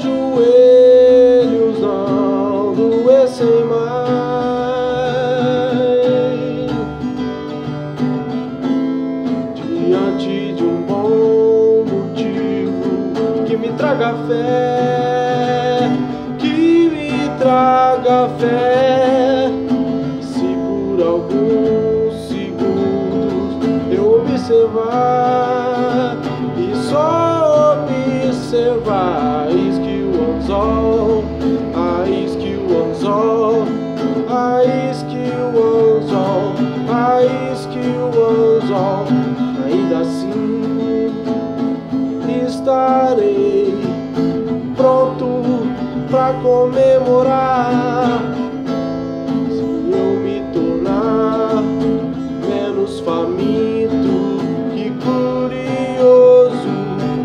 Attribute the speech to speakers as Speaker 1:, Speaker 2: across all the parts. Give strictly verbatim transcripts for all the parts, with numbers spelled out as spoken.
Speaker 1: joelhos não doessem mais, diante de um bom motivo que me traga fé, que me traga fé. Se por alguns segundos eu observar e só observar, eis que o anzol, ah, eis que o anzol, ah, eis que o anzol, ah, eis que o anzol, ainda assim estarei pronto pra comemorar. Se eu me tornar menos faminto que curioso,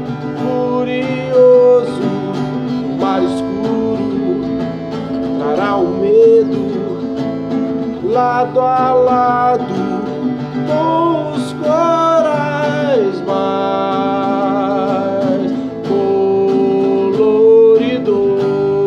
Speaker 1: curioso, o mar escuro trará o medo lado a lado com os corais mais coloridos.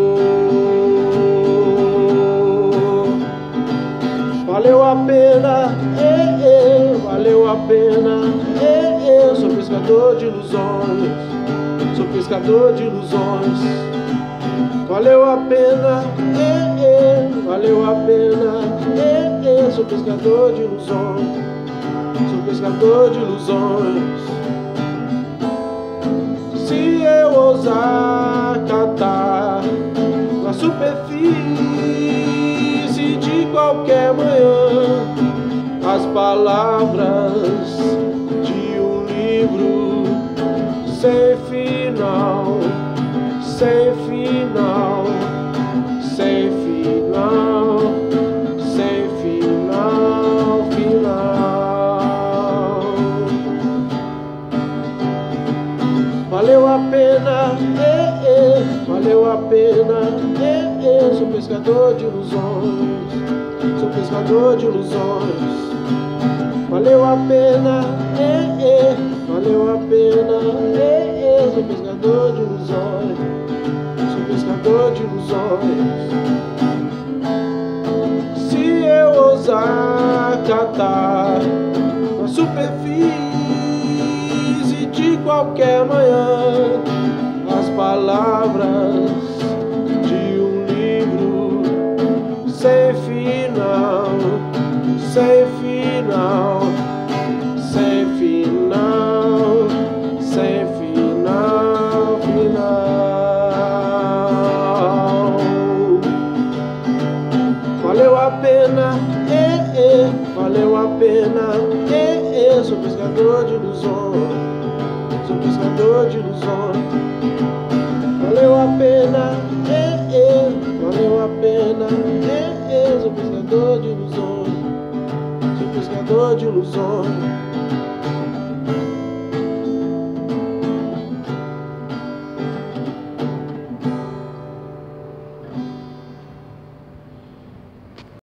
Speaker 1: Valeu a pena, eh, eh, valeu a pena, eh, eh. Sou pescador de ilusões, sou pescador de ilusões. Valeu a pena, eh, eh, valeu a pena, eh, eh. Sou pescador de ilusões, sou pescador de ilusões. Se eu ousar catar na superfície de qualquer manhã as palavras de um livro sem final, sem final, sem final, sem final, final. Valeu a pena, eh, eh, valeu a pena, eh, eh. Sou pescador de ilusões, sou pescador de ilusões. Valeu a pena, eh, eh, valeu a pena, eh, eh. Sou pescador de ilusões, sou pescador de ilusões. Se eu ousar catar na superfície de qualquer manhã as palavras de um livro sem final, sem final, sem final, sem final, final. Valeu a pena, eh, eh, valeu a pena, eh, eh. Sou pescador de ilusões, sou pescador de ilusões. Valeu a pena, eh, eh, valeu a pena, eh, eh. Sou pescador de ilusões, sou pescador de ilusões.